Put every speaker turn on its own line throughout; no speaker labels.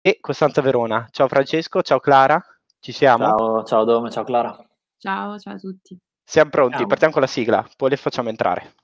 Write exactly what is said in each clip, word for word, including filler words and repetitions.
E Costanza Verona. Ciao Francesco, ciao Clara, ci siamo?
Ciao, ciao Dome, ciao Clara.
Ciao, ciao a tutti.
Siamo pronti,
Siamo.
partiamo con la sigla, poi le facciamo entrare.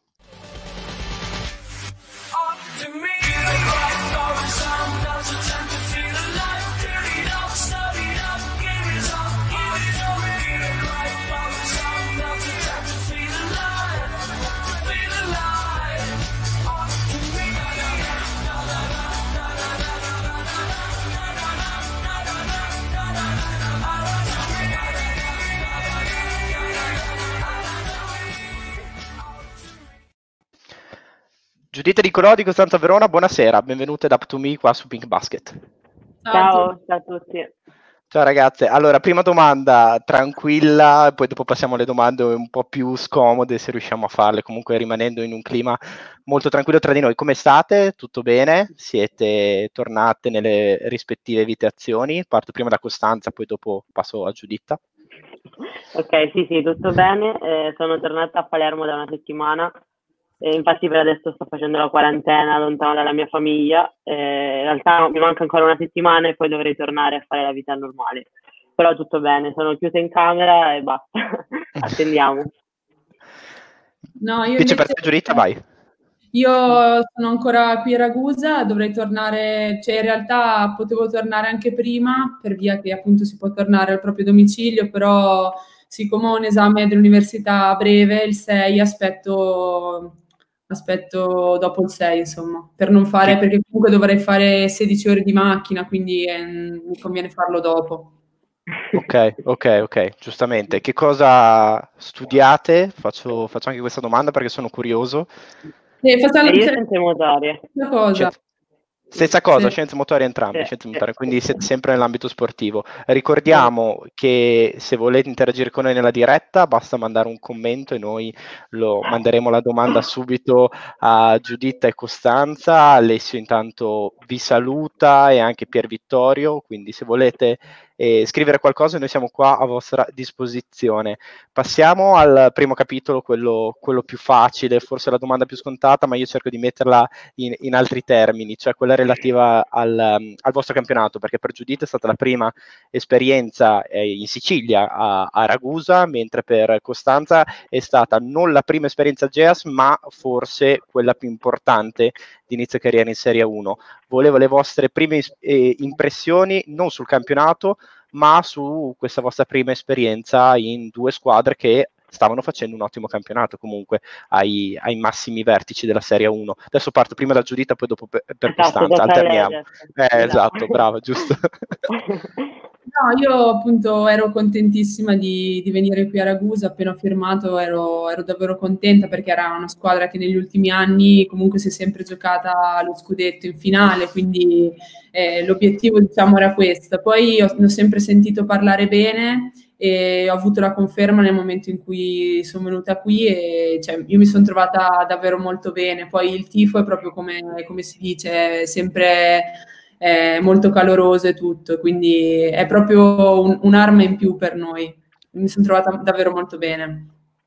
Giuditta Di Colò di Costanza Verona, buonasera, benvenute ad Up to Me qua su Pink Basket.
Ciao, ciao a tutti.
Ciao ragazze, allora prima domanda tranquilla, poi dopo passiamo alle domande un po' più scomode se riusciamo a farle, comunque rimanendo in un clima molto tranquillo tra di noi. Come state? Tutto bene? Siete tornate nelle rispettive abitazioni? Parto prima da Costanza, poi dopo passo a Giuditta.
Ok, sì, sì, tutto bene. Eh, sono tornata a Palermo da una settimana. E infatti per adesso sto facendo la quarantena lontano dalla mia famiglia. Eh, in realtà mi manca ancora una settimana e poi dovrei tornare a fare la vita normale. Però tutto bene, sono chiusa in camera e basta. Attendiamo.
No, io
Dice
invece,
per te Giuditta, vai.
Io sono ancora qui a Ragusa, dovrei tornare, cioè in realtà potevo tornare anche prima, per via che appunto si può tornare al proprio domicilio, però siccome ho un esame dell'università a breve, il sei, aspetto, aspetto dopo il sei, insomma, per non fare,
Sì.
perché comunque dovrei fare sedici ore di macchina, quindi eh, mi conviene farlo dopo.
Ok, ok, ok, giustamente. Che cosa studiate? Faccio, faccio anche questa domanda perché sono curioso.
Eh, facciamo,
E io
cioè,
scienze motorie.
una cosa.
Scienze- Stessa cosa,
Sì.
scienze motorie entrambi,
Sì,
scienze
sì,
motorie, quindi
sì,
siete
sì.
sempre nell'ambito sportivo. Ricordiamo che se volete interagire con noi nella diretta basta mandare un commento e noi lo manderemo la domanda subito a Giuditta e Costanza. Alessio intanto vi saluta e anche Pier Vittorio, quindi se volete eh, scrivere qualcosa noi siamo qua a vostra disposizione. Passiamo al primo capitolo, quello, quello più facile, forse la domanda più scontata, ma io cerco di metterla in, in altri termini, cioè quella relativa al, um, al vostro campionato, perché per Giuditta è stata la prima esperienza eh, in Sicilia a, a Ragusa, mentre per Costanza è stata non la prima esperienza a Geas, ma forse quella più importante di inizio carriera in Serie uno. Volevo le vostre prime eh, impressioni non sul campionato, ma su questa vostra prima esperienza in due squadre che stavano facendo un ottimo campionato comunque ai, ai massimi vertici della Serie uno. Adesso parto prima da Giuditta, poi dopo per, per
Esatto,
Costanza,
tocca a lei
alterniamo.
adesso.
Eh,
Esatto.
esatto, bravo, giusto.
No, io appunto ero contentissima di, di venire qui a Ragusa, appena ho firmato ero, ero davvero contenta perché era una squadra che negli ultimi anni comunque si è sempre giocata lo scudetto in finale, quindi eh, l'obiettivo diciamo era questo. Poi ho, ne ho sempre sentito parlare bene e ho avuto la conferma nel momento in cui sono venuta qui e cioè, io mi sono trovata davvero molto bene. Poi il tifo è proprio come, come si dice, è sempre è molto caloroso e tutto, quindi è proprio un, un'arma in più per noi. Mi sono trovata davvero molto bene.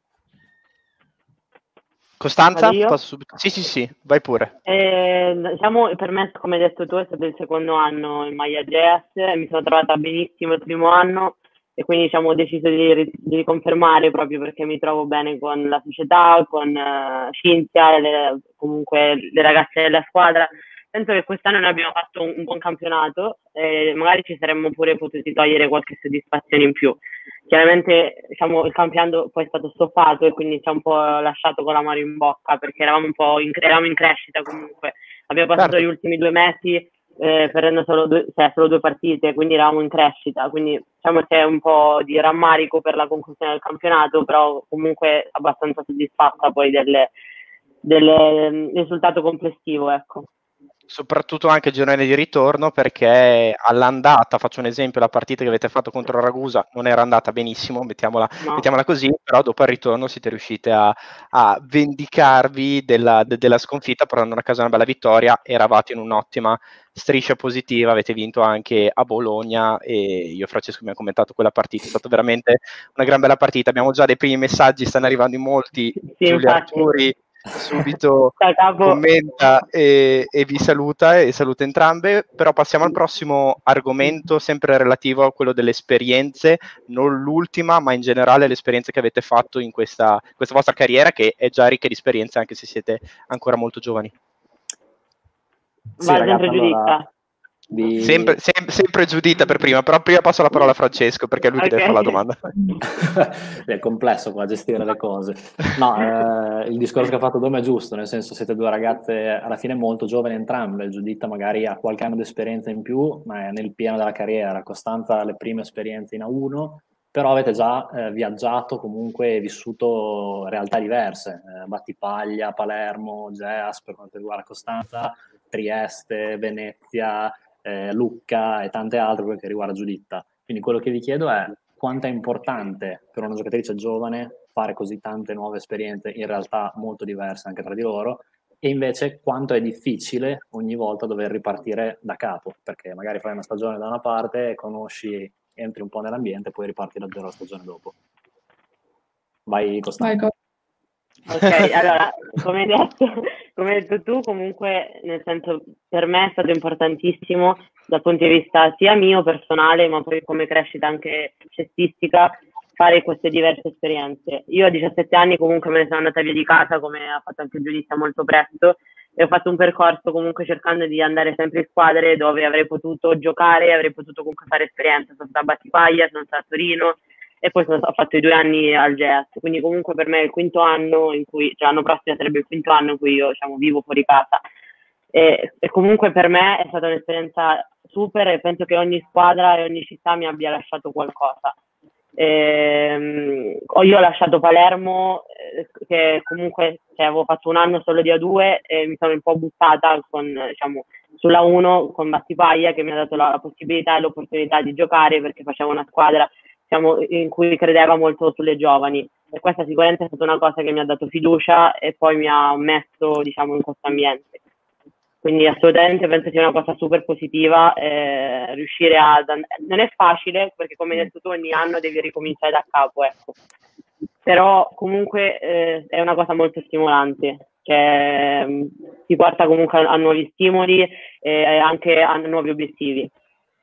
Costanza?
Vado io?
Posso subito? Sì, sì, sì, vai pure.
Eh, diciamo, per me, come hai detto tu, è stato il secondo anno in maglia Geas, mi sono trovata benissimo il primo anno e quindi diciamo, ho deciso di, di riconfermare proprio perché mi trovo bene con la società, con uh, Cinzia, le, comunque le ragazze della squadra. Penso che quest'anno noi abbiamo fatto un, un buon campionato e magari ci saremmo pure potuti togliere qualche soddisfazione in più. Chiaramente diciamo, il campionato poi è stato stoppato e quindi ci ha un po' lasciato con l'amaro in bocca perché eravamo un po' in, eravamo in crescita comunque. Abbiamo passato
Certo.
gli ultimi due mesi eh, perdendo solo due, cioè, solo due partite, quindi eravamo in crescita. Quindi diciamo che è un po' di rammarico per la conclusione del campionato, però comunque abbastanza soddisfatta poi del, del risultato complessivo, ecco.
Soprattutto anche il girone di ritorno perché all'andata, faccio un esempio, la partita che avete fatto contro Ragusa non era andata benissimo, mettiamola,
No.
mettiamola così, però dopo al ritorno siete riuscite a, a vendicarvi della, de, della sconfitta portando a casa una bella vittoria, eravate in un'ottima striscia positiva, avete vinto anche a Bologna e io e Francesco abbiamo commentato quella partita, è stata veramente una gran bella partita, abbiamo già dei primi messaggi, stanno arrivando in molti,
Sì,
Giulia
infatti.
Arturi subito commenta e, e vi saluta e saluta entrambe, però passiamo al prossimo argomento, sempre relativo a quello delle esperienze, non l'ultima, ma in generale le esperienze che avete fatto in questa, questa vostra carriera, che è già ricca di esperienze anche se siete ancora molto giovani.
Sì, Va ragazzi, sempre allora,
di... sempre, sempre, sempre Giuditta per prima, però prima passo la parola a Francesco perché è lui okay. che deve fare la domanda.
È complesso qua gestire le cose. No, eh, il discorso che ha fatto Dome è giusto, nel senso siete due ragazze alla fine molto giovani entrambe. Giuditta magari ha qualche anno di esperienza in più, ma è nel pieno della carriera. Costanza ha le prime esperienze in A uno, però avete già eh, viaggiato, comunque vissuto realtà diverse, eh, Battipaglia, Palermo, Geas per quanto riguarda Costanza, Trieste, Venezia, eh, Lucca e tante altre per che riguarda Giuditta. Quindi quello che vi chiedo è quanto è importante per una giocatrice giovane fare così tante nuove esperienze, in realtà molto diverse anche tra di loro, e invece quanto è difficile ogni volta dover ripartire da capo, perché magari fai una stagione da una parte, conosci, entri un po' nell'ambiente e poi riparti da zero la stagione dopo. Vai Costanza.
Ok, allora, come hai detto, come hai detto tu, comunque, nel senso, per me è stato importantissimo dal punto di vista sia mio personale, ma poi come crescita anche cestistica, fare queste diverse esperienze. Io a diciassette anni comunque me ne sono andata via di casa, come ha fatto anche Giuditta molto presto, e ho fatto un percorso comunque cercando di andare sempre in squadre dove avrei potuto giocare, avrei potuto comunque fare esperienza. Sono stata a Battipaglia, sono stata a Torino, e poi sono, ho fatto i due anni al Geas, quindi comunque per me è il quinto anno in cui, cioè l'anno prossimo sarebbe il quinto anno in cui io diciamo vivo fuori casa, e, e comunque per me è stata un'esperienza super e penso che ogni squadra e ogni città mi abbia lasciato qualcosa. E, io ho lasciato Palermo, eh, che comunque cioè, avevo fatto un anno solo di A due e mi sono un po' buttata con, diciamo, sulla uno con Battipaglia, che mi ha dato la, la possibilità e l'opportunità di giocare perché facevo una squadra in cui credeva molto sulle giovani, e questa sicuramente è stata una cosa che mi ha dato fiducia e poi mi ha messo diciamo in questo ambiente, quindi assolutamente penso sia una cosa super positiva, eh, riuscire a non è facile perché come hai detto tu ogni anno devi ricominciare da capo, ecco, però comunque eh, è una cosa molto stimolante, che mh, ti porta comunque a, a nuovi stimoli e anche a nuovi obiettivi.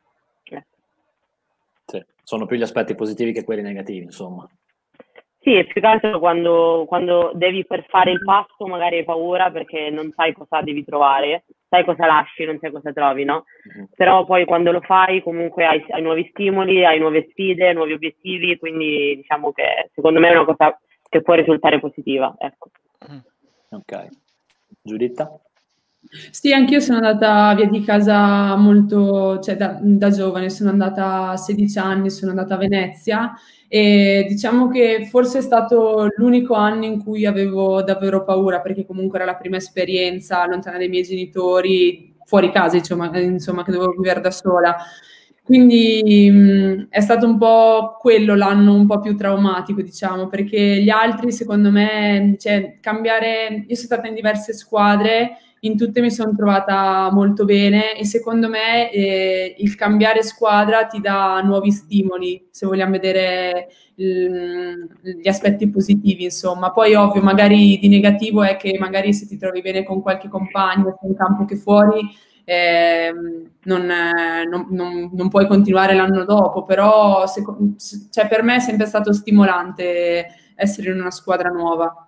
Sì, sono più gli aspetti positivi che quelli negativi, insomma.
Sì, e più che altro quando, quando devi per fare il passo magari hai paura perché non sai cosa devi trovare, sai cosa lasci, non sai cosa trovi, no? Mm-hmm. Però poi quando lo fai comunque hai, hai nuovi stimoli, hai nuove sfide, nuovi obiettivi, quindi diciamo che secondo me è una cosa che può risultare positiva, ecco.
Ok. Giuditta?
Sì, anch'io sono andata via di casa molto, cioè da, da giovane, sono andata a sedici anni, sono andata a Venezia e diciamo che forse è stato l'unico anno in cui avevo davvero paura perché comunque era la prima esperienza lontana dai miei genitori, fuori casa, insomma, insomma che dovevo vivere da sola. Quindi mh, è stato un po' quello l'anno un po' più traumatico, diciamo, perché gli altri, secondo me, cioè, cambiare... Io sono stata in diverse squadre, in tutte mi sono trovata molto bene e secondo me eh, il cambiare squadra ti dà nuovi stimoli, se vogliamo vedere il, gli aspetti positivi, insomma. Poi, ovvio, magari di negativo è che magari se ti trovi bene con qualche compagno, sia in campo che fuori, Eh, non, eh, non, non, non puoi continuare l'anno dopo, però se, cioè per me è sempre stato stimolante essere in una squadra nuova.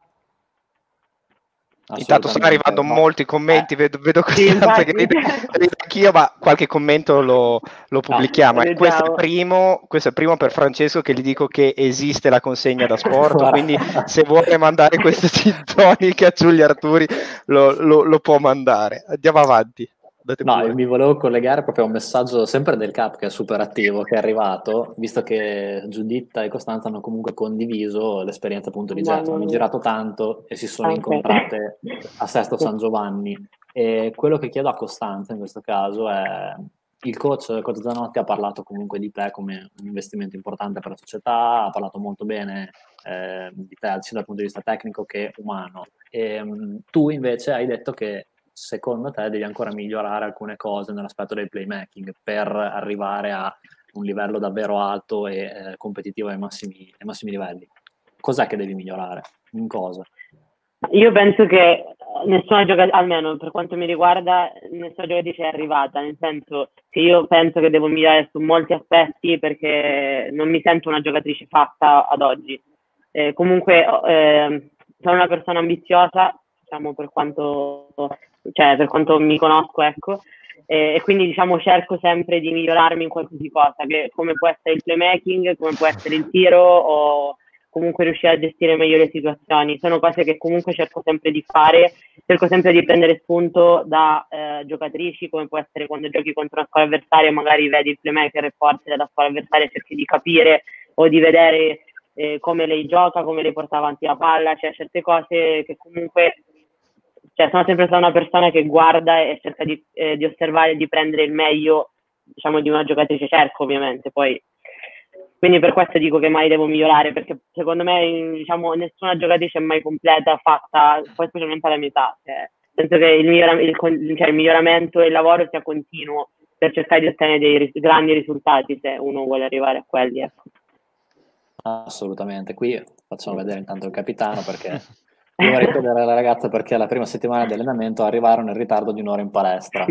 Intanto stanno arrivando no. molti commenti, eh. vedo, vedo Costanza che ride, ride anch'io, ma qualche commento lo, lo pubblichiamo. No, questo, è il primo, questo è il primo per Francesco che gli dico che esiste la consegna da sport, quindi se vuole mandare queste sintonica a Giulia Arturi lo, lo, lo può mandare. Andiamo avanti.
No, io mi volevo collegare proprio a un messaggio sempre del Cap che è super attivo, che è arrivato, visto che Giuditta e Costanza hanno comunque condiviso l'esperienza appunto di Geas, hanno girato tanto e si sono okay. incontrate a Sesto San Giovanni. E quello che chiedo a Costanza in questo caso è: il coach, coach Zanotti ha parlato comunque di te come un investimento importante per la società, ha parlato molto bene eh, di te sia dal punto di vista tecnico che umano. E mh, tu invece hai detto che secondo te devi ancora migliorare alcune cose nell'aspetto del playmaking per arrivare a un livello davvero alto e eh, competitivo ai massimi, ai massimi livelli. Cos'è che devi migliorare? In cosa?
Io penso che nessuna giocatrice, almeno per quanto mi riguarda, nessuna giocatrice è arrivata, nel senso che io penso che devo migliorare su molti aspetti perché non mi sento una giocatrice fatta ad oggi. Eh, comunque eh, sono una persona ambiziosa, diciamo, per quanto, cioè, per quanto mi conosco, ecco, eh, e quindi diciamo cerco sempre di migliorarmi in qualsiasi cosa, che come può essere il playmaking, come può essere il tiro o comunque riuscire a gestire meglio le situazioni. Sono cose che comunque cerco sempre di fare, cerco sempre di prendere spunto da eh, giocatrici, come può essere quando giochi contro una squadra avversaria, magari vedi il playmaker e forte della squadra avversaria, cerchi di capire o di vedere eh, come lei gioca, come lei porta avanti la palla, cioè certe cose che comunque, cioè sono sempre stata una persona che guarda e cerca di, eh, di osservare e di prendere il meglio, diciamo, di una giocatrice, cerco ovviamente, poi quindi per questo dico che mai devo migliorare, perché secondo me, diciamo, nessuna giocatrice è mai completa, fatta, poi specialmente alla mia età. Cioè, penso che il, migliora- il, cioè, il miglioramento e il lavoro sia continuo per cercare di ottenere dei ris- grandi risultati se uno vuole arrivare a quelli. Ecco.
Assolutamente. Qui facciamo vedere intanto il capitano, perché io vorrei chiedere alla ragazza perché la prima settimana di allenamento arrivarono in ritardo di un'ora in palestra.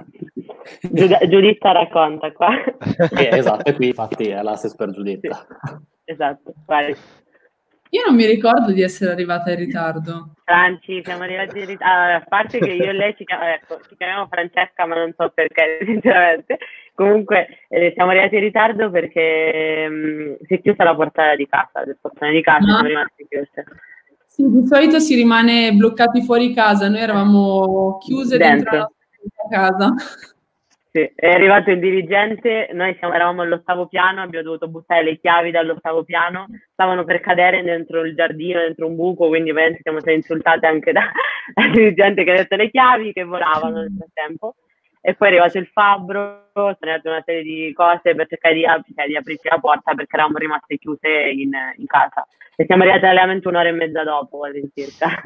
Giuditta racconta qua.
Eh, esatto, e qui infatti è l'assist per Giuditta.
Sì, esatto, vai.
Io non mi ricordo di essere arrivata in ritardo.
Franci, siamo arrivati in ritardo. Allora, a parte che io e lei ci, chiam- ecco, ci chiamiamo Francesca, ma non so perché, sinceramente. Comunque eh, siamo arrivati in ritardo perché mh, si è chiusa la porta di casa, del portone di casa,
No.
siamo rimasti chiuse.
Sì, di solito si rimane bloccati fuori casa, noi eravamo chiuse dentro,
Dentro.
la nostra casa.
Sì, è arrivato il dirigente, noi siamo, eravamo all'ottavo piano, abbiamo dovuto buttare le chiavi dall'ottavo piano, stavano per cadere dentro il giardino, dentro un buco, quindi ovviamente siamo state insultate anche da- dal dirigente che ha detto le chiavi che volavano nel frattempo. E poi è arrivato il fabbro, sono arrivate una serie di cose per cercare di, ap- cioè, di aprirci la porta perché eravamo rimaste chiuse in, in casa. E siamo arrivati all'allenamento un'ora e mezza dopo, all'incirca.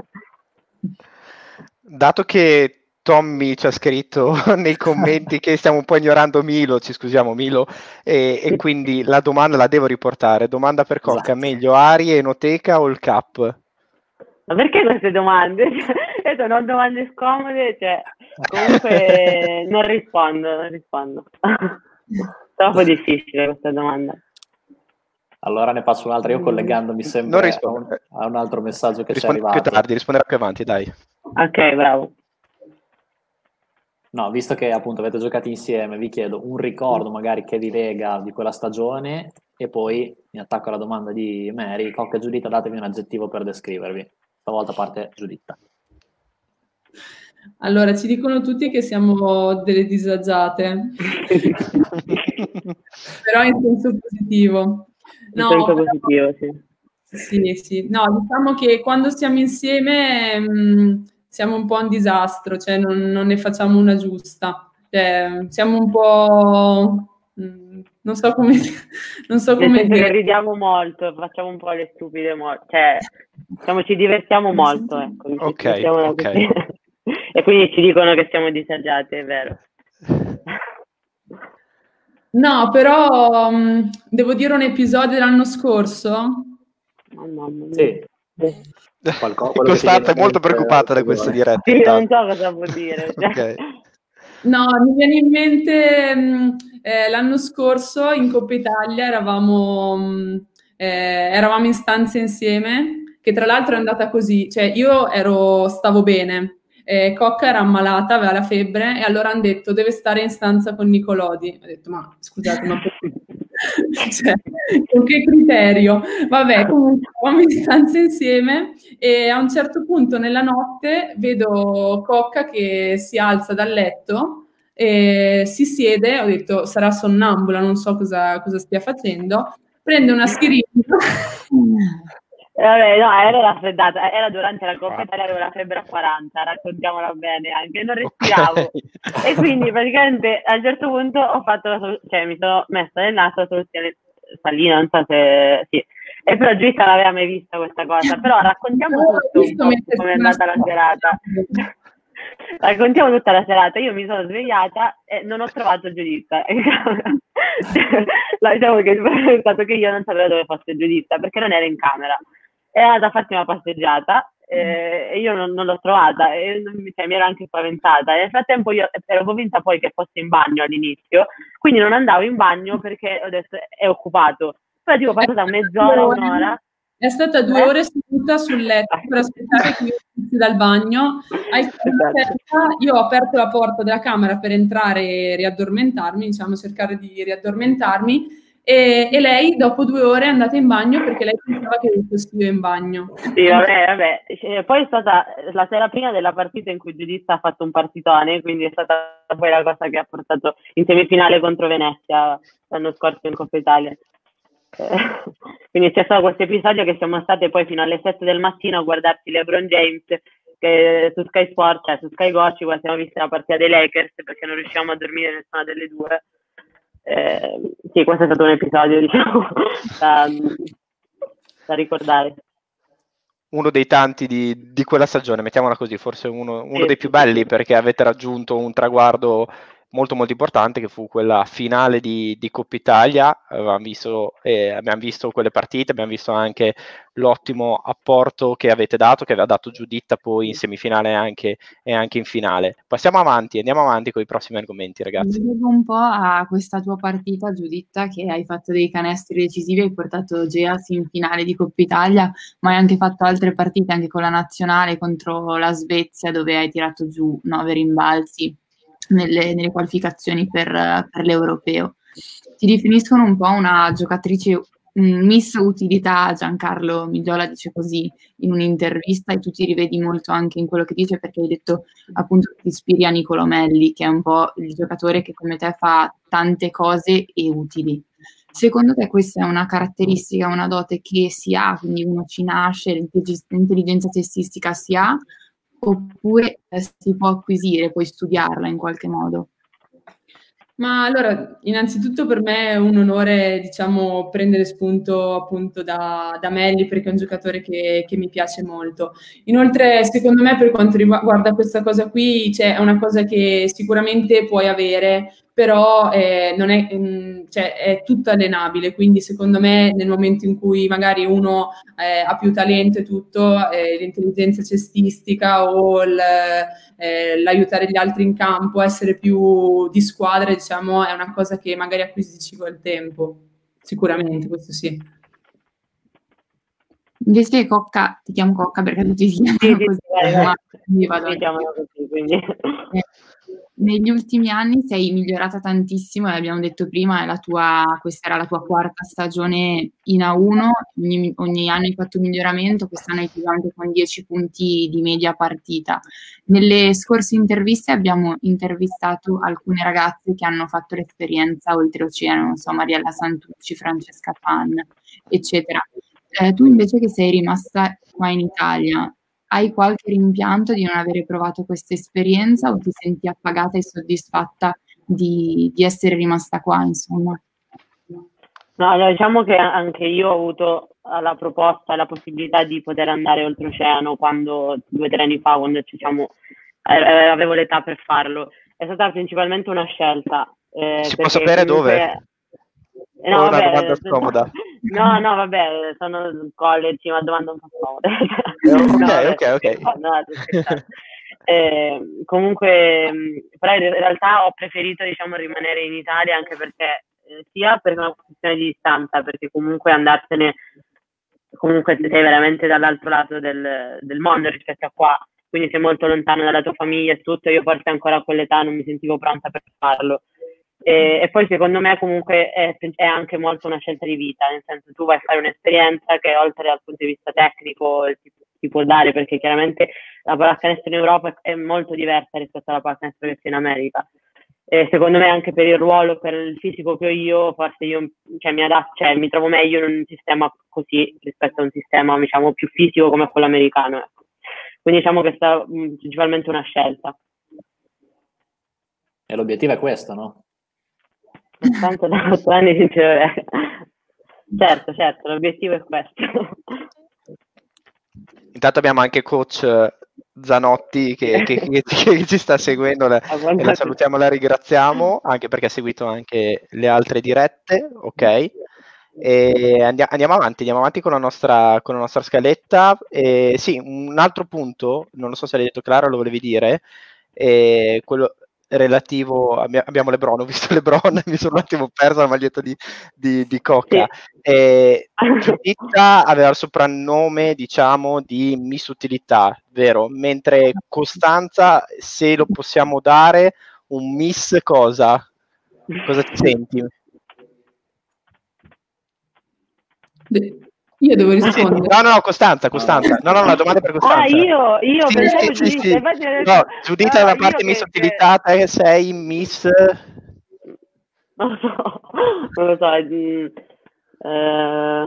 Dato che Tommy ci ha scritto nei commenti che stiamo un po' ignorando Milo, ci scusiamo Milo, e, e quindi la domanda la devo riportare. Domanda per Cocca,
Esatto.
meglio Arie, Enoteca o il Cap?
Ma perché queste domande? Cioè, sono domande scomode, cioè, comunque non rispondo, non rispondo. Troppo difficile questa domanda.
Allora ne faccio un'altra, io collegandomi
Non
sempre a
rispondo.
un, a un altro messaggio che
Risponde
ci è
più
arrivato.
tardi, risponderà più avanti, dai.
Ok, bravo.
No, visto che appunto avete giocato insieme, vi chiedo un ricordo magari che vi lega di quella stagione e poi mi attacco alla domanda di Mary. Cocca e Giuditta, datevi un aggettivo per descrivervi. Stavolta parte Giuditta.
Allora, ci dicono tutti che siamo delle disagiate, però in senso positivo.
In senso
però-
positivo, sì.
Sì, sì. No, diciamo che quando stiamo insieme mh, siamo un po' un disastro, cioè non, non ne facciamo una giusta. Cioè, siamo un po'... mh, non so come, non so
Nel
come
senso che
dire.
ridiamo molto, facciamo un po' le stupide, mo- cioè, diciamo, ci divertiamo molto, ecco. ci
Ok,
divertiamo
ok.
così. E quindi ci dicono che siamo disagiate, è vero.
No, però mh, devo dire un episodio dell'anno scorso.
Oh, mamma mia.
Sì. Qualcosa, quello che ti
Costante è
viene in
molto
mente,
preoccupata da
eh,
questa diretta.
Sì, non
intanto.
so cosa vuol dire. Cioè.
Ok.
No, mi viene in mente mh, eh, l'anno scorso in Coppa Italia eravamo, mh, eh, eravamo in stanza insieme, che tra l'altro è andata così, cioè io ero, stavo bene, eh, Cocca era ammalata, aveva la febbre e allora hanno detto deve stare in stanza con Nicolodi. Ho detto ma scusate, ma cioè, con che criterio? Vabbè, comunque eravamo in stanza insieme e a un certo punto nella notte vedo Cocca che si alza dal letto e si siede, ho detto sarà sonnambula, non so cosa, cosa stia facendo, prende una siringa.
Eh, Vabbè, no, era raffreddata, era durante la Coppa Italia, avevo la febbre a quaranta, raccontiamola bene, anche non respiravo.
Ok.
E quindi praticamente a un certo punto ho fatto la solu- cioè mi sono messa nel naso la soluzione salina, non so se sì. E però Giuditta non aveva mai vista questa cosa, però raccontiamo tutto un po' come è andata la serata. Raccontiamo tutta la serata. Io mi sono svegliata e non ho trovato Giuditta. Diciamo che il problema è stato che io non sapevo dove fosse Giuditta perché non era in camera. È andata a farsi una passeggiata eh, e io non, non l'ho trovata e cioè, mi ero anche spaventata. E nel frattempo io ero convinta poi che fosse in bagno all'inizio, quindi non andavo in bagno perché ho detto è occupato. Poi tipo passata mezz'ora, un'ora.
È stata due eh? ore seduta sul letto per aspettare che io uscissi dal bagno. Esatto. Io ho aperto la porta della camera per entrare e riaddormentarmi, diciamo cercare di riaddormentarmi, e, e lei dopo due ore è andata in bagno perché lei pensava che io fossi io in bagno.
Sì, vabbè, vabbè. Poi è stata la sera prima della partita in cui Giuditta ha fatto un partitone, quindi è stata poi la cosa che ha portato in semifinale contro Venezia l'anno scorso in Coppa Italia. Quindi c'è stato questo episodio che siamo state poi fino alle sette del mattino a guardarci LeBron James che su Sky Sport, cioè su Sky Go ci siamo visti la partita dei Lakers perché non riuscivamo a dormire nessuna delle due. Eh, sì, questo è stato un episodio, diciamo, da, da ricordare.
Uno dei tanti di, di quella stagione, mettiamola così, forse uno, uno
sì,
dei più
sì,
belli
sì.
perché avete raggiunto un traguardo molto molto importante che fu quella finale di, di Coppa Italia. Avevamo visto, eh, abbiamo visto quelle partite, abbiamo visto anche l'ottimo apporto che avete dato, che aveva dato Giuditta poi in semifinale anche, e anche in finale. Passiamo avanti, andiamo avanti con i prossimi argomenti, ragazzi.
Vedo un po' a questa tua partita, Giuditta, che hai fatto dei canestri decisivi, hai portato Geas in finale di Coppa Italia, ma hai anche fatto altre partite anche con la nazionale contro la Svezia, dove hai tirato giù nove rimbalzi nelle, nelle qualificazioni per, per l'Europeo. Ti definiscono un po' una giocatrice, un miss utilità, Giancarlo Migliola dice così in un'intervista, e tu ti rivedi molto anche in quello che dice, perché hai detto appunto che ti ispiri a Niccolò Melli, che è un po' il giocatore che come te fa tante cose e utili. Secondo te questa è una caratteristica, una dote che si ha, quindi uno ci nasce, l'intelligenza cestistica si ha, oppure si può acquisire, puoi studiarla in qualche modo?
Ma allora, innanzitutto per me è un onore, diciamo, prendere spunto appunto da, da Melli, perché è un giocatore che, che mi piace molto. Inoltre, secondo me, per quanto riguarda questa cosa qui, cioè, è una cosa che sicuramente puoi avere, però eh, non è, mh, cioè, è tutto allenabile, quindi secondo me nel momento in cui magari uno eh, ha più talento e tutto, eh, l'intelligenza cestistica o il, eh, l'aiutare gli altri in campo, essere più di squadra, diciamo, è una cosa che magari acquisisci col tempo, sicuramente, questo sì.
Invece Cocca, ti chiamo Cocca perché tutti si chiamano
sì,
così,
sì,
ma
mi vado mi chiamano così, quindi...
eh, negli ultimi anni sei migliorata tantissimo, e abbiamo detto prima, è la tua, questa era la tua quarta stagione in A uno, ogni, ogni anno hai fatto miglioramento, quest'anno hai chiuso anche con dieci punti di media partita. Nelle scorse interviste abbiamo intervistato alcune ragazze che hanno fatto l'esperienza oltreoceano, non so, Mariella Santucci, Francesca Pan, eccetera. Eh, tu invece che sei rimasta qua in Italia, hai qualche rimpianto di non avere provato questa esperienza, o ti senti appagata e soddisfatta di, di essere rimasta qua, insomma?
No, diciamo che anche io ho avuto la proposta e la possibilità di poter andare oltreoceano quando, due o tre anni fa, quando diciamo, eh, avevo l'età per farlo. È stata principalmente una scelta. Eh,
si può sapere
comunque...
dove?
Eh, no,
o una
vabbè,
domanda scomoda?
No, no, vabbè, sono college, una domanda un po' scomoda.
Ok,
no,
ok, ok.
No, eh, comunque, però in realtà ho preferito, diciamo, rimanere in Italia, anche perché eh, sia per una questione di distanza, perché comunque andarsene, comunque sei veramente dall'altro lato del, del mondo rispetto a qua, quindi sei molto lontano dalla tua famiglia e tutto. Io forse ancora a quell'età non mi sentivo pronta per farlo. E, e poi secondo me comunque è, è anche molto una scelta di vita, nel senso, tu vai a fare un'esperienza che oltre dal punto di vista tecnico ti, ti può dare, perché chiaramente la pallacanestro in Europa è molto diversa rispetto alla pallacanestro che c'è in America, e secondo me anche per il ruolo, per il fisico che ho io, forse io cioè, mi, adatto, cioè, mi trovo meglio in un sistema così rispetto a un sistema, diciamo, più fisico come quello americano, ecco. Quindi diciamo che è stata mh, principalmente una scelta.
E l'obiettivo è questo, no?
Tanto da otto anni di teoria. Certo, certo, l'obiettivo è questo.
Intanto abbiamo anche coach Zanotti che, che, che, che ci sta seguendo, la, e la salutiamo, la ringraziamo, anche perché ha seguito anche le altre dirette, ok? E andiamo, andiamo avanti, andiamo avanti con la nostra, con la nostra scaletta. E sì, un altro punto, non lo so se l'hai detto Clara, lo volevi dire, è quello relativo, abbiamo LeBron, ho visto LeBron, mi sono un attimo perso la maglietta di, di, di Cocca.
Sì.
E Giuditta aveva il soprannome, diciamo, di Miss Utilità, vero? Mentre Costanza, se lo possiamo dare, un Miss cosa? Cosa ti senti?
Io devo rispondere.
No, no, no, Costanza, Costanza. No, no, la domanda è per Costanza.
Ah, io, io
sì,
pensavo
sì,
Giuditta.
sì, sì. No, Giuditta è una parte Miss Utilità, te sei Miss...
Non lo so, non lo so. Mm, eh...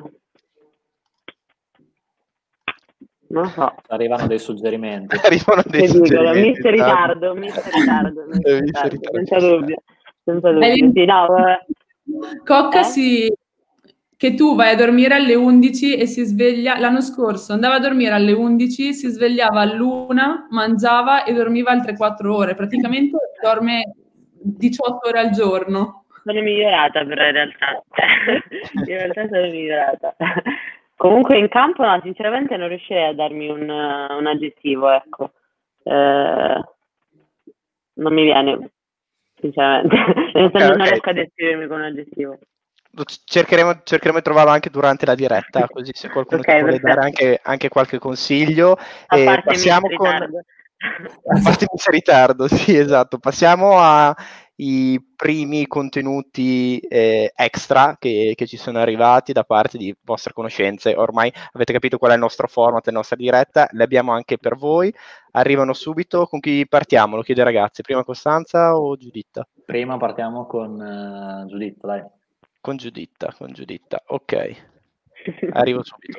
Non lo so.
Arrivano dei suggerimenti.
Arrivano dei
che
suggerimenti.
Mister Ritardo, Mister Ritardo, Mister Ritardo, senza dubbio. Senza dubbio. Sì, no,
Cocca
eh?
si... che tu vai a dormire alle undici e si sveglia, l'anno scorso andava a dormire alle undici, si svegliava all'una, mangiava e dormiva altre quattro ore, praticamente dorme diciotto ore al giorno.
Sono migliorata però in realtà, in realtà sono migliorata. Comunque in campo no, sinceramente non riuscirei a darmi un, un aggettivo, ecco. Eh, non mi viene, sinceramente, okay, non okay. riesco a descrivermi con un aggettivo.
Cercheremo, cercheremo di trovarlo anche durante la diretta, così se qualcuno okay, ti vuole perfetto. dare anche, anche qualche consiglio.
A
e
parte
passiamo con
ritardo.
A parte in ritardo, sì, esatto. Passiamo ai primi contenuti eh, extra che, che ci sono arrivati da parte di vostre conoscenze. Ormai avete capito qual è il nostro format, la nostra diretta, le abbiamo anche per voi. Arrivano subito. Con chi partiamo? Lo chiedo ai ragazzi. Prima Costanza o Giuditta?
Prima partiamo con uh, Giuditta, dai.
Con Giuditta, con Giuditta. Ok. Arrivo subito.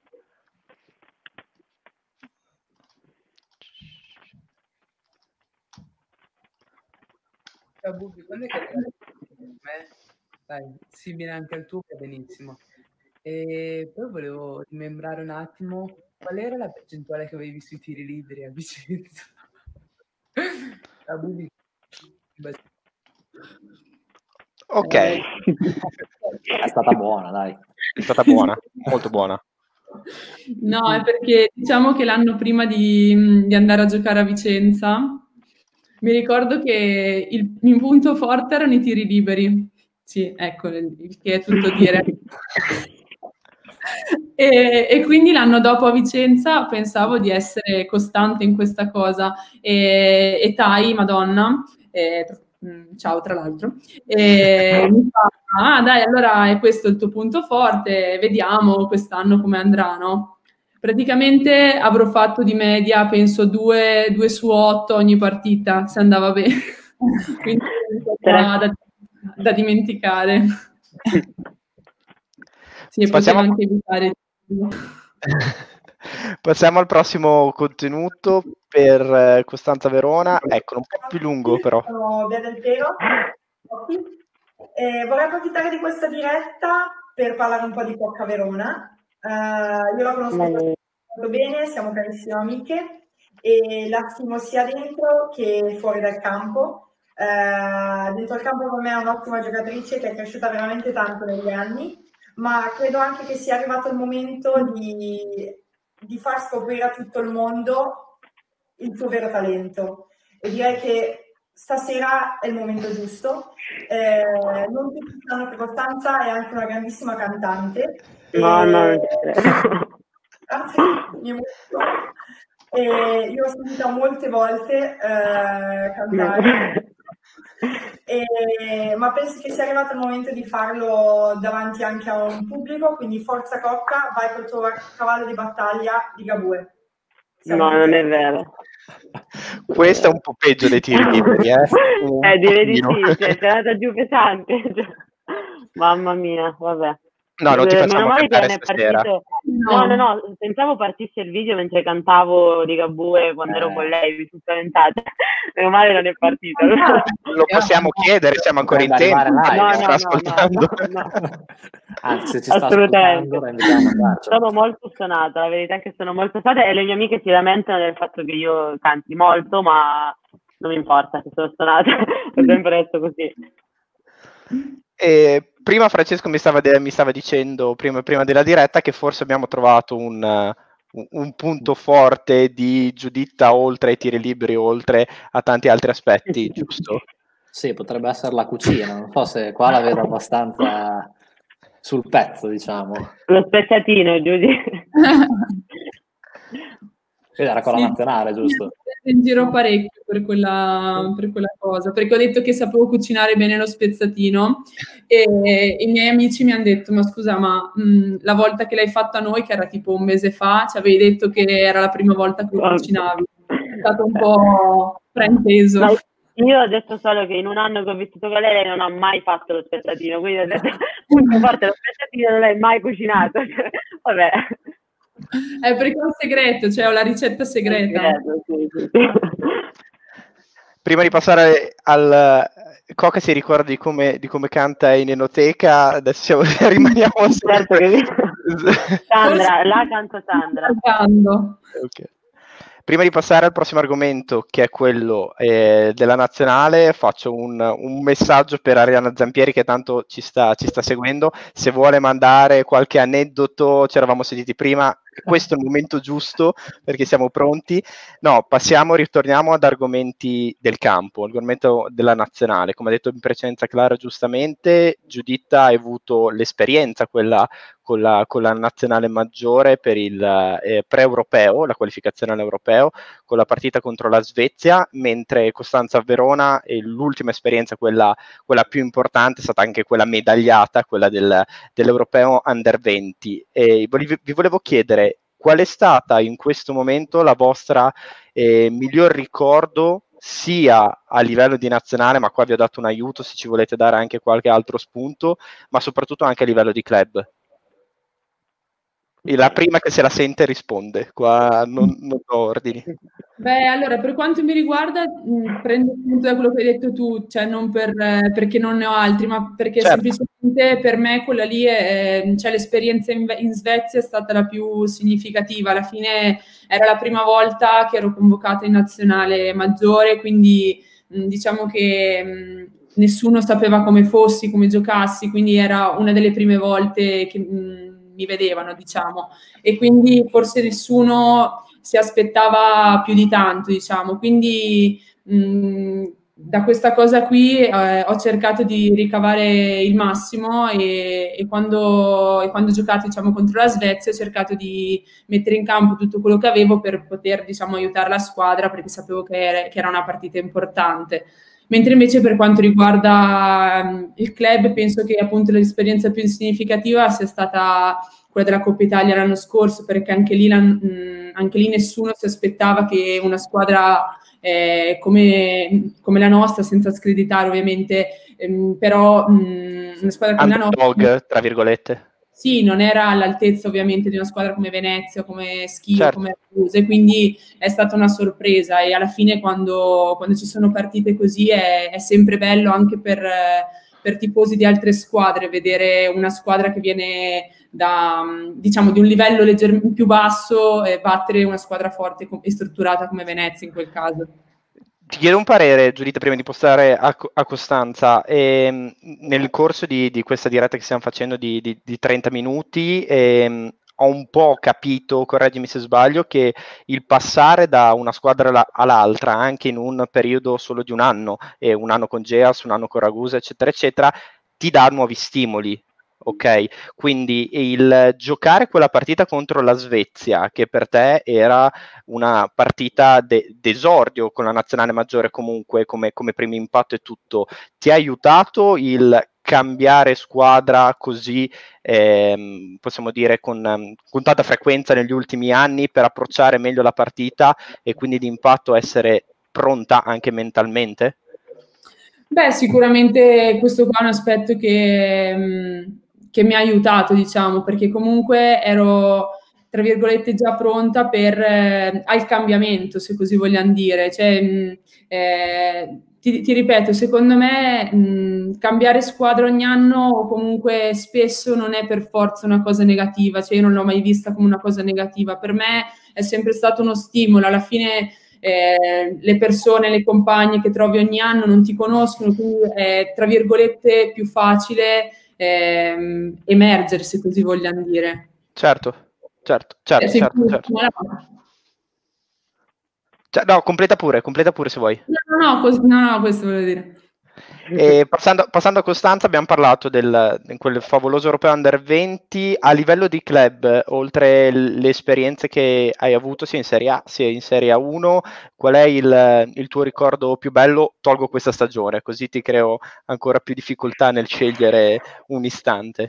Ciao Bubi, quando è che me? Dai, simile anche al tuo, che benissimo. E poi volevo rimembrare un attimo qual era la percentuale che avevi sui tiri liberi a Vicenza. Ciao Bubi.
Ok.
Eh, è stata buona, dai.
È stata buona, molto buona.
No, è perché diciamo che l'anno prima di, di andare a giocare a Vicenza mi ricordo che il mio punto forte erano i tiri liberi. Sì, ecco, il che è tutto dire. e, e quindi l'anno dopo a Vicenza pensavo di essere costante in questa cosa. E, e Tai, Madonna, e, ciao tra l'altro, e mi fa, ah dai, allora è questo il tuo punto forte, vediamo quest'anno come andrà, no? Praticamente avrò fatto di media, penso, due, due su otto ogni partita, se andava bene. Quindi da, da, da dimenticare. Sì,
Passiamo...
poteva anche evitare.
Passiamo al prossimo contenuto per Costanza Verona. Ecco, un po' più lungo però.
Sono Bea Del Pero. Eh, vorrei approfittare di questa diretta per parlare un po' di Cocca Verona. Uh, io la conosco molto bene, siamo carissime amiche e la stimo sia dentro che fuori dal campo. Uh, dentro il campo per me è un'ottima giocatrice che è cresciuta veramente tanto negli anni, ma credo anche che sia arrivato il momento di, di far scoprire a tutto il mondo il suo vero talento e direi che stasera è il momento giusto. Eh, non tutti sanno che Costanza è anche una grandissima cantante.
No,
e...
no,
Anzi, mi emoziono. E io ho sentito molte volte eh, cantare, e... ma penso che sia arrivato il momento di farlo davanti anche a un pubblico, quindi forza Cocca, vai col tuo cavallo di battaglia di Gabue.
Siamo no, non è vero.
Questo è un po' peggio dei tiri liberi, eh?
Eh, direi di sì, cioè, è andata giù pesante. Mamma mia, vabbè.
No, non ti facciamo
male
cantare
che
stasera.
Partito... No. no, no, no, pensavo partisse il video mentre cantavo di Gabue quando eh. ero con lei, vi spaventate. Meno male non è partito.
Lo possiamo chiedere, siamo ancora in tempo.
No, no,
sta
no,
ascoltando.
no, no.
Anzi, se ci sta ascoltando, la invitiamo a andarci.
Sono molto stonata, la verità è che sono molto stonata e le mie amiche si lamentano del fatto che io canti molto, ma non mi importa se sono stonata, ho sempre detto così.
E prima Francesco mi stava, de- mi stava dicendo, prima, prima della diretta, che forse abbiamo trovato un, uh, un punto forte di Giuditta, oltre ai tiri liberi, oltre a tanti altri aspetti, giusto?
Sì, potrebbe essere la cucina, non so se qua la vedo abbastanza sul pezzo, diciamo.
Lo spezzatino, Giuditta.
Era con
Sì,
la nazionale, giusto?
in giro parecchio per quella, per quella cosa, perché ho detto che sapevo cucinare bene lo spezzatino e i miei amici mi hanno detto: ma scusa, ma mh, la volta che l'hai fatta a noi, che era tipo un mese fa, ci avevi detto che era la prima volta che lo cucinavi. È stato un po' frainteso.
Ma io ho detto solo che in un anno che ho vissuto con lei, lei non ha mai fatto lo spezzatino, quindi ho detto punto forte, lo spezzatino non l'hai mai cucinato. Vabbè.
È perché è un segreto, cioè ho la ricetta segreta.
Segreto, sì, sì, sì.
Prima di passare al Coca, si ricorda di come, di come canta in enoteca, adesso siamo, rimaniamo
certo
sempre...
che Sandra, la canto Sandra.
Okay. Prima di passare al prossimo argomento, che è quello eh, della nazionale, faccio un, un messaggio per Arianna Zampieri, che tanto ci sta, ci sta seguendo. Se vuole mandare qualche aneddoto, ci eravamo sentiti prima, questo è il momento giusto, perché siamo pronti. No, passiamo, ritorniamo ad argomenti del campo, argomento della nazionale. Come ha detto in precedenza Clara giustamente, Giuditta ha avuto l'esperienza, quella con la, con la nazionale maggiore per il eh, pre-europeo, la qualificazione all'europeo, con la partita contro la Svezia, mentre Costanza Verona è l'ultima esperienza, quella, quella più importante, è stata anche quella medagliata, quella del, dell'europeo under venti. E vi, vi volevo chiedere qual è stata in questo momento la vostra eh, miglior ricordo, sia a livello di nazionale, ma qua vi ho dato un aiuto se ci volete dare anche qualche altro spunto, ma soprattutto anche a livello di club. La prima che se la sente risponde, qua non, non ho ordini.
Beh, allora, per quanto mi riguarda, mh, prendo spunto da quello che hai detto tu, cioè non per, eh, perché non ne ho altri, ma perché
Certo.
semplicemente per me quella lì, è, cioè l'esperienza in, in Svezia è stata la più significativa. Alla fine era la prima volta che ero convocata in nazionale maggiore, quindi mh, diciamo che mh, nessuno sapeva come fossi, come giocassi, quindi era una delle prime volte che mh, mi vedevano, diciamo, e quindi forse nessuno si aspettava più di tanto, diciamo, quindi mh, da questa cosa qui eh, ho cercato di ricavare il massimo e, e, quando, e quando ho giocato, diciamo, contro la Svezia ho cercato di mettere in campo tutto quello che avevo per poter, diciamo, aiutare la squadra, perché sapevo che era, che era una partita importante. Mentre invece per quanto riguarda um, il club, penso che appunto l'esperienza più significativa sia stata quella della Coppa Italia l'anno scorso, perché anche lì, la, mh, anche lì nessuno si aspettava che una squadra eh, come, come la nostra, senza screditare ovviamente, ehm, però mh, una squadra come
Underdog,
la nostra...
tra virgolette.
Sì, non era all'altezza ovviamente di una squadra come Venezia, come Schio,
certo.
come Ragusa, quindi è stata una sorpresa e alla fine quando, quando ci sono partite così è, è sempre bello anche per, per tifosi di altre squadre vedere una squadra che viene da, diciamo, di un livello leggermente più basso e battere una squadra forte e strutturata come Venezia in quel caso.
Ti chiedo un parere, Giuditta, prima di postare a, a Costanza. Ehm, nel corso di, di questa diretta che stiamo facendo di, di, di trenta minuti, ehm, ho un po' capito, correggimi se sbaglio, che il passare da una squadra all'altra, anche in un periodo solo di un anno, e un anno con Geas, un anno con Ragusa, eccetera, eccetera, ti dà nuovi stimoli. Ok, quindi il giocare quella partita contro la Svezia, che per te era una partita de- d'esordio con la nazionale maggiore comunque come, come primo impatto e tutto, ti ha aiutato il cambiare squadra così, ehm, possiamo dire, con, con tanta frequenza negli ultimi anni per approcciare meglio la partita e quindi d'impatto essere pronta anche mentalmente?
Beh, sicuramente questo qua è un aspetto che... Mh, che mi ha aiutato, diciamo, perché comunque ero, tra virgolette, già pronta per, eh, al cambiamento, se così vogliamo dire. Cioè, mh, eh, ti, ti ripeto, secondo me mh, cambiare squadra ogni anno o comunque spesso non è per forza una cosa negativa, cioè io non l'ho mai vista come una cosa negativa. Per me è sempre stato uno stimolo, alla fine... Eh, le persone, le compagne che trovi ogni anno non ti conoscono, quindi è tra virgolette più facile ehm, emergere, se così vogliamo dire.
Certo, certo, certo,
Eh, se
certo,
tu-
certo.
ma-
Cioè, no, completa pure, completa pure se vuoi.
No, no, no, cos- no, no, questo volevo dire.
E passando, passando a Costanza, abbiamo parlato del, in quel favoloso europeo under venti. A livello di club, oltre l- le esperienze che hai avuto sia in Serie A sia in Serie A uno, qual è il, il tuo ricordo più bello? Tolgo questa stagione, così ti creo ancora più difficoltà nel scegliere un istante.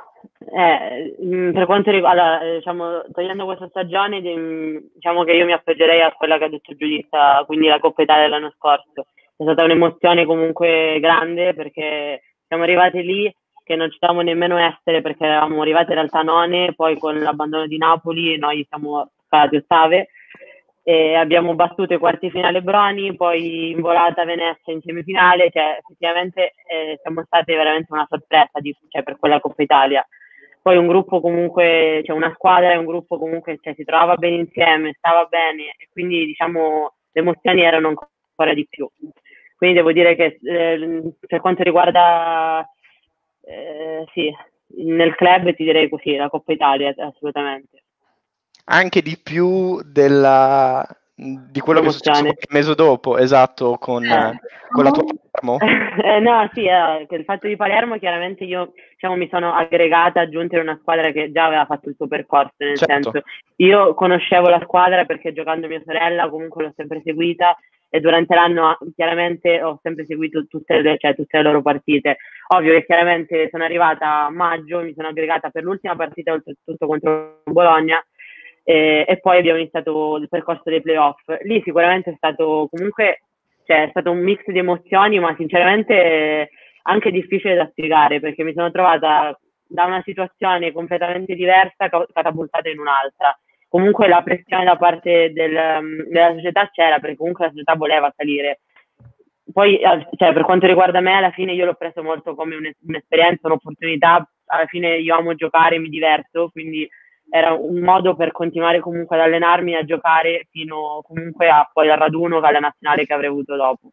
Eh, mh, per quanto riguarda, eh, diciamo, togliendo questa stagione, di- mh, diciamo che io mi appoggerei a quella che ha detto Giuditta, quindi la Coppa Italia dell'anno scorso. È stata un'emozione comunque grande perché siamo arrivati lì che non ci dovevamo nemmeno essere perché eravamo arrivati in realtà none, poi con l'abbandono di Napoli noi siamo scalati ottave e abbiamo battuto i quarti finale Broni, poi in volata Venezia in semifinale, cioè effettivamente eh, siamo state veramente una sorpresa di, cioè, per quella Coppa Italia. Poi un gruppo comunque, cioè una squadra e un gruppo comunque cioè, si trovava bene insieme, stava bene e quindi diciamo le emozioni erano ancora di più. Quindi devo dire che eh, per quanto riguarda eh, sì, nel club ti direi così, la Coppa Italia assolutamente.
Anche di più della, di quello che è successo
L'emozione.
qualche mese dopo, esatto, con,
Eh.
con la tua Palermo.
Eh, no, sì, eh, il fatto di Palermo chiaramente io diciamo, mi sono aggregata, aggiunta in una squadra che già aveva fatto il suo percorso, nel
Certo.
senso io conoscevo la squadra perché giocando mia sorella comunque l'ho sempre seguita e durante l'anno chiaramente ho sempre seguito tutte le, cioè, tutte le loro partite. Ovvio che chiaramente sono arrivata a maggio, mi sono aggregata per l'ultima partita oltretutto contro Bologna eh, e poi abbiamo iniziato il percorso dei playoff. Lì sicuramente è stato comunque cioè, è stato un mix di emozioni, ma sinceramente eh, anche difficile da spiegare, perché mi sono trovata da una situazione completamente diversa catapultata in un'altra. Comunque la pressione da parte del, della società c'era, perché comunque la società voleva salire. Poi, cioè, per quanto riguarda me, alla fine io l'ho preso molto come un'esperienza, un'opportunità. Alla fine io amo giocare, mi diverto, quindi era un modo per continuare comunque ad allenarmi, a giocare fino comunque a poi al raduno, alla nazionale che avrei avuto dopo.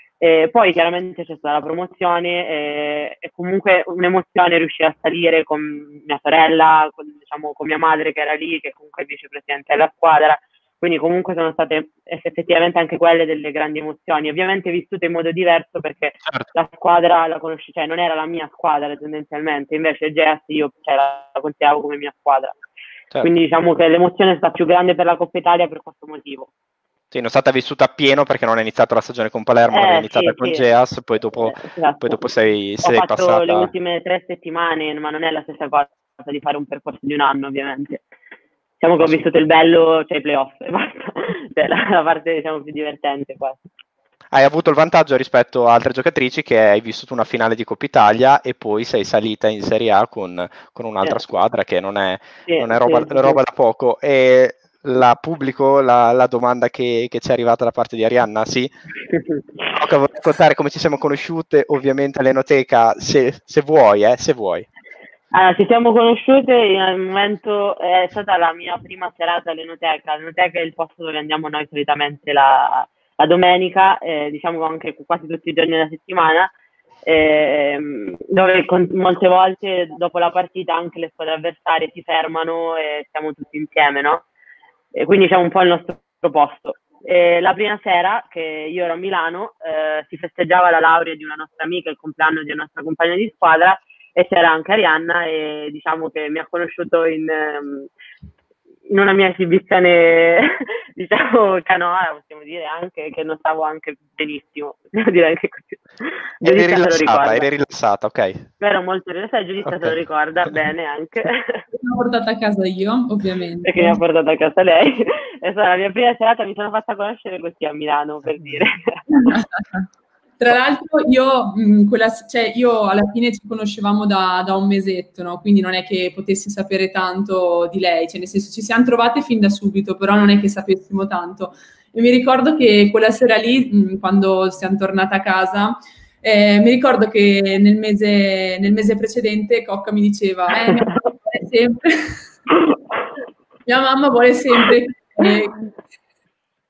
E poi chiaramente c'è stata la promozione e, e comunque un'emozione riuscire a salire con mia sorella, con, diciamo, con mia madre che era lì, che comunque è vicepresidente della squadra, quindi comunque sono state effettivamente anche quelle delle grandi emozioni, ovviamente vissute in modo diverso perché
Certo.
la squadra la conosci, cioè non era la mia squadra tendenzialmente, invece G S io cioè, la consideravo come mia squadra.
Certo.
Quindi diciamo che l'emozione è stata più grande per la Coppa Italia per questo motivo.
Sì, non è stata vissuta appieno perché non è iniziata la stagione con Palermo,
Eh,
è iniziata
sì,
con
sì.
Geas, poi dopo,
Eh, esatto.
poi dopo sei,
Ho
sei
fatto
passata...
le ultime tre settimane, ma non è la stessa cosa di fare un percorso di un anno, ovviamente. Diciamo che ho vissuto il bello, cioè i playoff, e basta. Cioè, la, la parte diciamo più divertente qua.
Hai avuto il vantaggio rispetto a altre giocatrici che hai vissuto una finale di Coppa Italia e poi sei salita in Serie A con, con un'altra
Sì.
squadra che non è,
Sì,
non è roba,
sì, sì,
roba
sì.
da poco. E la pubblico la, la domanda che, che ci è arrivata da parte di Arianna, sì? No, voglio raccontare come ci siamo conosciute, ovviamente all'Enoteca, se, se vuoi, eh, se vuoi.
Allora, ci siamo conosciute in un momento, è stata la mia prima serata all'Enoteca. L'Enoteca è il posto dove andiamo noi solitamente la, la domenica, eh, diciamo anche quasi tutti i giorni della settimana, eh, dove con, molte volte dopo la partita anche le squadre avversarie si fermano e stiamo tutti insieme, no? E quindi c'è un po' il nostro posto. E la prima sera, che io ero a Milano, eh, si festeggiava la laurea di una nostra amica, il compleanno di una nostra compagna di squadra, e c'era anche Arianna e diciamo che mi ha conosciuto in, in una mia esibizione diciamo canoa, possiamo dire anche che non stavo anche benissimo, devo dire anche così.
Eri
Giuditta se lo
rilassata,
ricorda.
eri rilassata, ok.
Ero molto rilassata, Giuditta
Okay.
se lo ricorda bene anche.
L'ho portata a casa io, ovviamente.
Perché mi ha portato a casa lei. È stata la mia prima serata, mi sono fatta conoscere così a Milano, per dire.
Tra l'altro io, mh, quella, cioè io alla fine ci conoscevamo da, da un mesetto, no? Quindi non è che potessi sapere tanto di lei, cioè nel senso ci siamo trovate fin da subito, però non è che sapessimo tanto. E mi ricordo che quella sera lì, mh, quando siamo tornate a casa, eh, mi ricordo che nel mese, nel mese precedente Cocca mi diceva eh, mia mamma vuole sempre mia mamma vuole sempre che...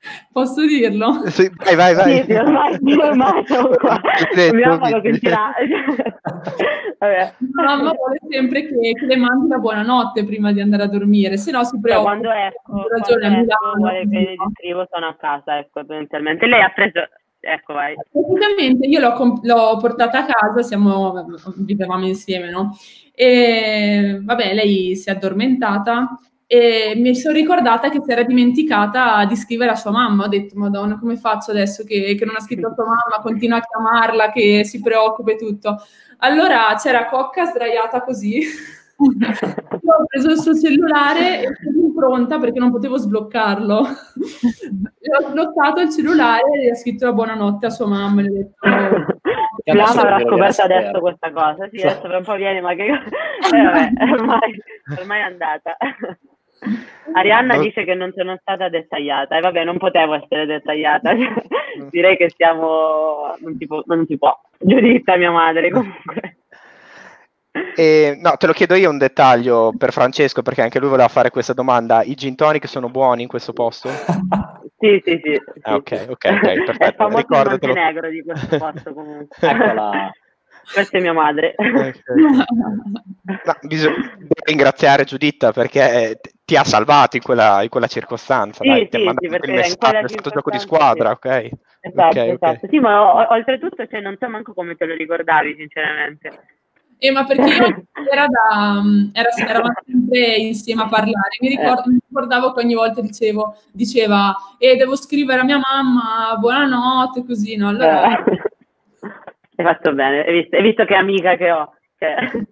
Posso dirlo?
Sì, vai, vai, vai.
Sì, ormai, ormai siamo qua. Mia mamma lo sentirà. Vabbè.
Mia mamma vuole sempre che, che le mandi la buonanotte prima di andare a dormire, se no si
Cioè,
preoccupa.
quando esco,
Ha ragione,
quando
a
esco
Milano,
vuole che
quindi
gli
no.
scrivo, sono a casa, ecco, tendenzialmente. Lei ha preso, ecco, vai.
Praticamente io l'ho, comp- l'ho portata a casa, siamo, vivevamo insieme, no? E vabbè, lei si è addormentata e mi sono ricordata che si era dimenticata di scrivere a sua mamma. Ho detto, Madonna, come faccio adesso che, che non ha scritto a sua mamma, continua a chiamarla, che si preoccupa e tutto. Allora c'era Cocca sdraiata così. Io ho preso il suo cellulare e sono pronta perché non potevo sbloccarlo. E ho sbloccato il cellulare e ho scritto la buonanotte a sua mamma. E le ho detto,
Che
Mia
adesso
mamma avrà
devo
scoperto
sapere.
adesso questa cosa, sì, adesso tra un po' viene, ma che eh, vabbè, ormai, ormai è andata. Arianna
No.
dice che non sono stata dettagliata, e vabbè, non potevo essere dettagliata, direi che siamo, non si può, non si può. Giuditta mia madre, comunque.
E, no, te lo chiedo io un dettaglio per Francesco, perché anche lui voleva fare questa domanda. I gin tonic sono buoni in questo posto?
Sì, sì, sì. sì,
Ah, ok,
sì.
ok, ok, perfetto.
È famoso il
Ricordatelo.
Montenegro di questo posto, comunque.
Eccola.
Questa è mia madre.
Ok. No, bisogna ringraziare Giuditta perché t- ti ha salvato in quella, in quella circostanza,
Sì,
dai, ti ha
sì,
mandato
sì,
il
perché in
messaggio,
quella
è stato gioco di
circostanza,
squadra,
sì.
ok?
Esatto,
Ok, ok.
esatto. Sì, ma o- oltretutto, cioè, non so manco come te lo ricordavi, sinceramente.
Eh, ma perché io era da, era, eravamo sempre insieme a parlare. Mi, ricordo, mi ricordavo che ogni volta dicevo, diceva, e eh, devo scrivere a mia mamma, buonanotte, così, no? Allora,
Eh, hai fatto bene, hai visto, hai visto che amica che ho. Cioè.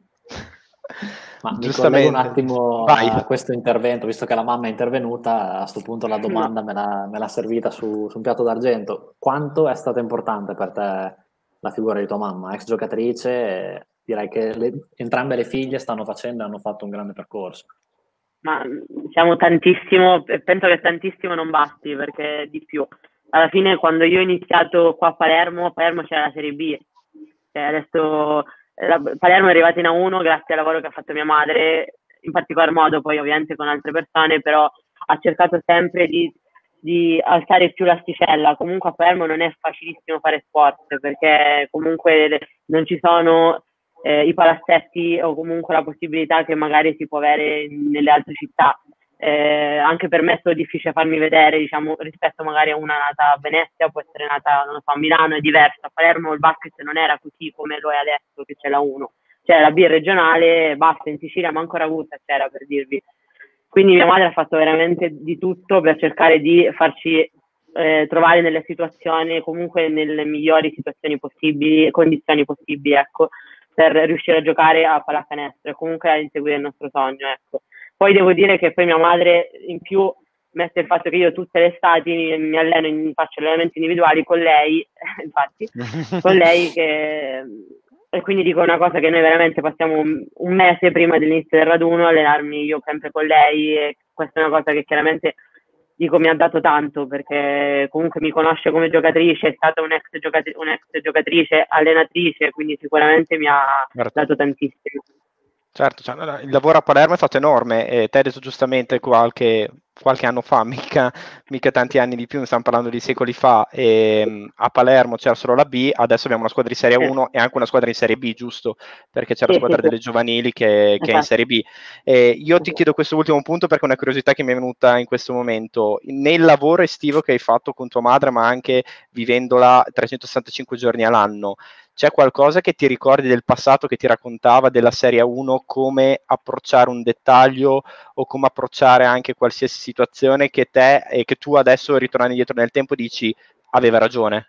Ma mi collego
Giustamente.
un attimo
Vai.
a questo intervento, visto che la mamma è intervenuta, a questo punto la domanda me l'ha, me l'ha servita su, su un piatto d'argento. Quanto è stata importante per te la figura di tua mamma? Ex giocatrice, direi che le, entrambe le figlie stanno facendo e hanno fatto un grande percorso.
Ma siamo tantissimo, penso che tantissimo non basti, perché di più. Alla fine, quando io ho iniziato qua a Palermo, a Palermo c'era la Serie B. Cioè, adesso la, Palermo è arrivata in A uno grazie al lavoro che ha fatto mia madre, in particolar modo poi ovviamente con altre persone, però ha cercato sempre di, di alzare più l'asticella. Comunque a Palermo non è facilissimo fare sport, perché comunque non ci sono eh, i palazzetti o comunque la possibilità che magari si può avere nelle altre città. Eh, anche per me è stato difficile farmi vedere, diciamo, rispetto magari a una nata a Venezia, può essere nata, non lo so, a Milano, è diverso. A Palermo il basket non era così come lo è adesso, che c'è la uno. C'era la B regionale, basta, in Sicilia manco Ragusa c'era, per dirvi. Quindi mia madre ha fatto veramente di tutto per cercare di farci eh, trovare nelle situazioni, comunque nelle migliori situazioni possibili, condizioni possibili, ecco, per riuscire a giocare a pallacanestro e comunque a inseguire il nostro sogno, ecco. Poi devo dire che poi mia madre in più mette il fatto che io tutte le estati mi, mi alleno, in, faccio allenamenti individuali con lei, infatti, con lei che... E quindi dico una cosa, che noi veramente passiamo un, un mese prima dell'inizio del raduno a allenarmi io sempre con lei, e questa è una cosa che chiaramente dico mi ha dato tanto, perché comunque mi conosce come giocatrice, è stata un'ex, giocatri- un'ex giocatrice, allenatrice, quindi sicuramente mi ha
Certo.
dato tantissimo.
Certo, cioè, il lavoro a Palermo è stato enorme e te hai detto giustamente qualche, qualche anno fa, mica, mica tanti anni di più, stiamo parlando di secoli fa, e a Palermo c'era solo la B, adesso abbiamo una squadra di Serie uno e anche una squadra in Serie B, giusto? Perché c'è
Sì,
la squadra
sì, sì.
delle giovanili che, che è in
Esatto.
Serie B. E io ti chiedo questo ultimo punto perché è una curiosità che mi è venuta in questo momento. Nel lavoro estivo che hai fatto con tua madre, ma anche vivendola trecentosessantacinque giorni all'anno, c'è qualcosa che ti ricordi del passato che ti raccontava della Serie uno, come approcciare un dettaglio o come approcciare anche qualsiasi situazione che te e che tu adesso, ritornando indietro nel tempo, dici aveva ragione?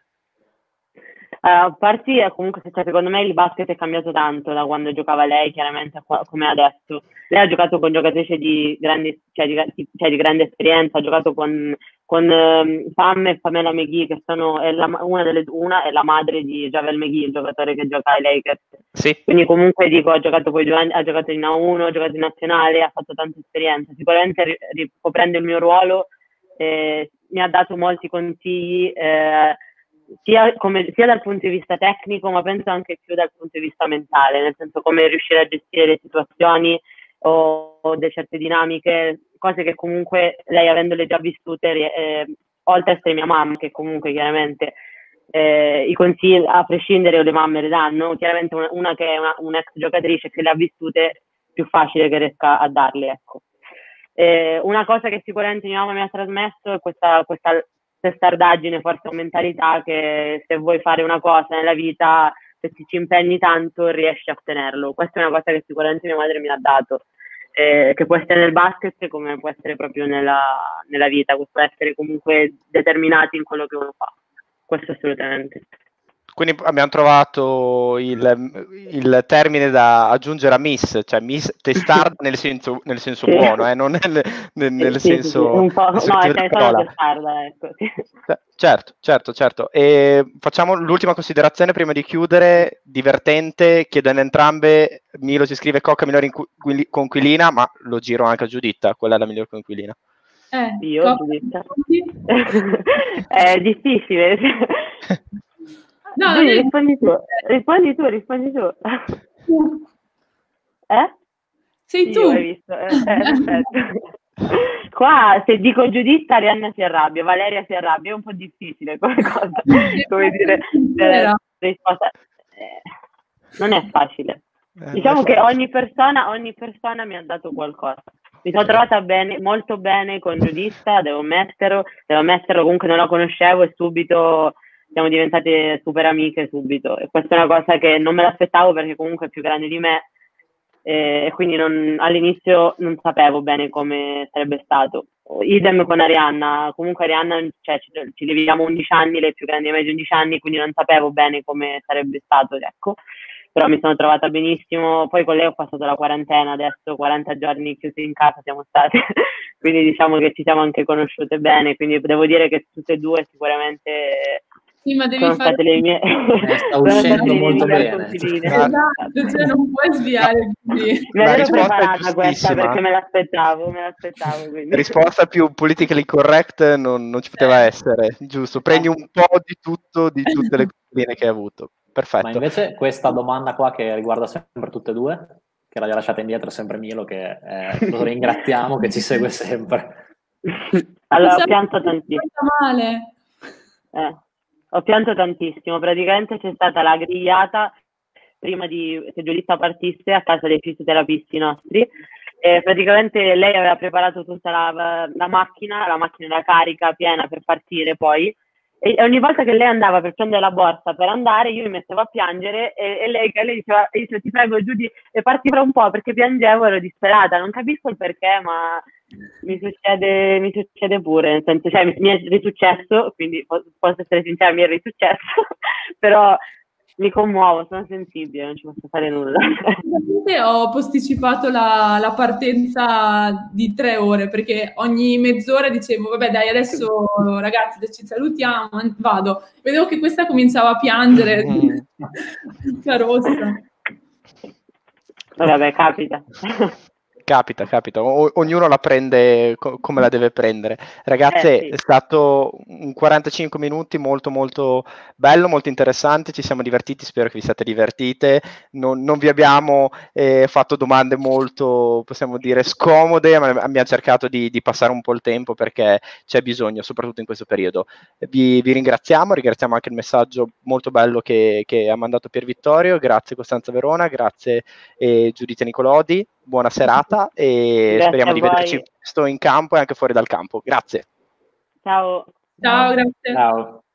Uh, a parte comunque, cioè, secondo me il basket è cambiato tanto da quando giocava lei, chiaramente come adesso. Lei ha giocato con giocatrici di grande, cioè di, cioè di grande esperienza, ha giocato con, con um, Pam e Pamela McGee, che sono è la, una delle una è la madre di Javel McGee, il giocatore che gioca ai Lakers.
Sì.
Quindi comunque dico, ha giocato poi ha giocato in A uno, ha giocato in nazionale, ha fatto tanta esperienza. Sicuramente ricoprendo il mio ruolo eh, mi ha dato molti consigli. Eh, Sia, come, sia dal punto di vista tecnico, ma penso anche più dal punto di vista mentale, nel senso come riuscire a gestire le situazioni o, o delle certe dinamiche, cose che comunque lei, avendole già vissute, eh, oltre a essere mia mamma, che comunque chiaramente eh, i consigli, a prescindere le mamme le danno, chiaramente una, una che è una, un'ex giocatrice che le ha vissute, più facile che riesca a darle, ecco. Eh, una cosa che sicuramente mia mamma mi ha trasmesso è questa, questa testardaggine, forse mentalità, che se vuoi fare una cosa nella vita, se ti ci impegni tanto riesci a ottenerlo. Questa è una cosa che sicuramente mia madre mi ha dato, eh, che può essere nel basket come può essere proprio nella, nella vita, può essere comunque determinati in quello che uno fa, questo assolutamente.
Quindi abbiamo trovato il, il termine da aggiungere a miss, cioè miss testarda nel senso, nel senso sì. buono, eh, non nel, nel, nel
sì,
senso...
Sì, sì. Un po', no, è solo testarda, ecco. Sì.
Certo, certo, certo. E facciamo l'ultima considerazione prima di chiudere, divertente, chiedo in entrambe, Milo ci scrive Cocca migliore conquilina, ma lo giro anche a Giuditta, quella è la miglior conquilina.
Eh,
Io, Giuditta. È difficile. No, Giulia, è... rispondi tu, rispondi tu, rispondi tu. Eh?
Sei tu.
Io, hai visto? Eh, eh, perfetto. Qua, se dico Giuditta, Arianna si arrabbia, Valeria si arrabbia, è un po' difficile come cosa. Come dire, eh, risposta... eh, non è facile. Eh, diciamo che ogni persona, ogni persona mi ha dato qualcosa. Mi sono trovata bene, molto bene con Giuditta, devo ammetterlo, devo ammetterlo, comunque non la conoscevo e subito... siamo diventate super amiche subito, e questa è una cosa che non me l'aspettavo perché comunque è più grande di me, e quindi non, all'inizio non sapevo bene come sarebbe stato. Idem con Arianna, comunque Arianna, cioè, ci, ci leviamo undici anni, lei è più grande di me di undici anni, quindi non sapevo bene come sarebbe stato, ecco. Però mi sono trovata benissimo, poi con lei ho passato la quarantena, adesso quaranta giorni chiusi in casa siamo state, quindi diciamo che ci siamo anche conosciute bene, quindi devo dire che tutte e due sicuramente...
Sì, ma devi
sono
fare...
state le mie...
Eh, sta uscendo molto bene.
Esatto, cioè non puoi sviare così.
Mi ero preparata questa perché me l'aspettavo, me l'aspettavo. Quindi.
Risposta più politically correct non, non ci poteva
eh.
essere, giusto? Prendi un po' di tutto, di tutte le cose che hai avuto. Perfetto.
Ma invece questa domanda qua che riguarda sempre tutte e due, che l'ha lasciata indietro sempre Milo, che eh, lo ringraziamo, che ci segue sempre.
Allora, ho pianto tantissimo.
Male.
Eh. Ho pianto tantissimo, praticamente c'è stata la grigliata prima di che Giuditta partisse a casa dei fisioterapisti nostri, e praticamente lei aveva preparato tutta la, la macchina, la macchina da carica piena per partire poi, e ogni volta che lei andava per prendere la borsa per andare io mi mettevo a piangere e, e lei, lei diceva, diceva ti prego Giudi, e parti fra un po' perché piangevo, ero disperata, non capisco il perché, ma mi succede, mi succede pure, nel senso, cioè mi, mi è risuccesso, quindi posso, posso essere sincera, mi è risuccesso, però mi commuovo, sono sensibile, non ci posso fare nulla.
Ho posticipato la, la partenza di tre ore, perché ogni mezz'ora dicevo, vabbè dai, adesso ragazzi ci salutiamo, vado. Vedevo che questa cominciava a piangere, tutta rossa.
Vabbè, capita.
Capita, capita, o- ognuno la prende co- come la deve prendere. Ragazze,
Eh, sì.
è stato un quarantacinque minuti molto molto bello, molto interessante, ci siamo divertiti, spero che vi siate divertite, non, non vi abbiamo eh, fatto domande molto, possiamo dire, scomode, ma abbiamo cercato di, di passare un po' il tempo perché c'è bisogno, soprattutto in questo periodo. Vi, vi ringraziamo, ringraziamo anche il messaggio molto bello che, che ha mandato Pier Vittorio, grazie Costanza Verona, grazie eh, Giuditta Nicolodi, buona serata e
Grazie
speriamo di
voi.
vederci presto in campo e anche fuori dal campo. Grazie.
Ciao.
Ciao, grazie.
Ciao.